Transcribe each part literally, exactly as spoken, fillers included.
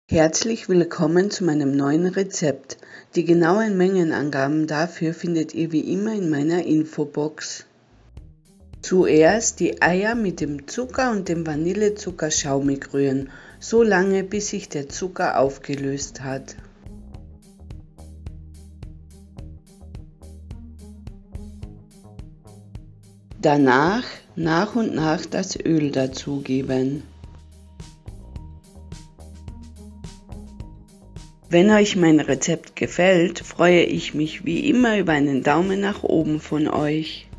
Herzlich willkommen zu meinem neuen Rezept. Die genauen Mengenangaben dafür findet ihr wie immer in meiner Infobox. Zuerst die Eier mit dem Zucker und dem Vanillezucker schaumig rühren, so lange bis sich der Zucker aufgelöst hat. Danach nach und nach das Öl dazugeben. Wenn euch mein Rezept gefällt, freue ich mich wie immer über einen Daumen nach oben von euch.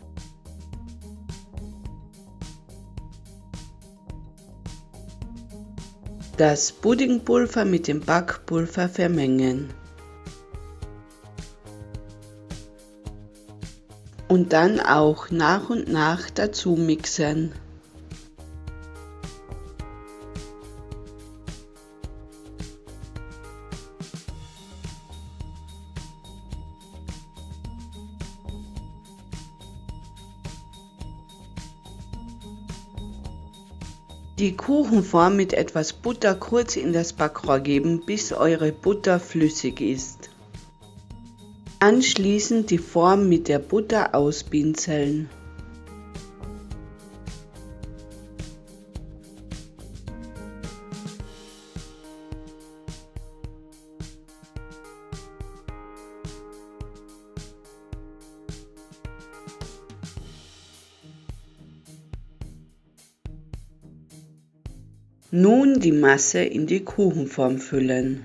Das Puddingpulver mit dem Backpulver vermengen. Und dann auch nach und nach dazu mixen. Die Kuchenform mit etwas Butter kurz in das Backrohr geben, bis eure Butter flüssig ist. Anschließend die Form mit der Butter auspinseln. Nun die Masse in die Kuchenform füllen.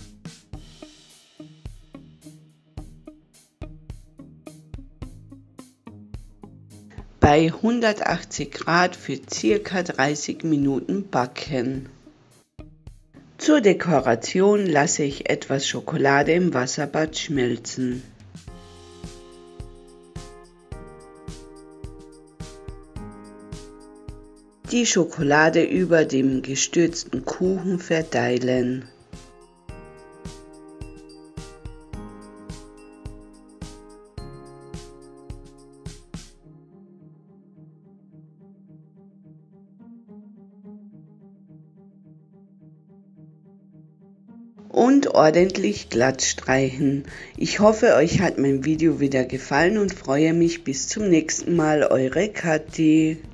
Bei hundertachtzig Grad für ca. dreißig Minuten backen. Zur Dekoration lasse ich etwas Schokolade im Wasserbad schmelzen. Die Schokolade über dem gestürzten Kuchen verteilen. Und ordentlich glatt streichen. Ich hoffe, euch hat mein Video wieder gefallen und freue mich bis zum nächsten Mal. Eure Kathi.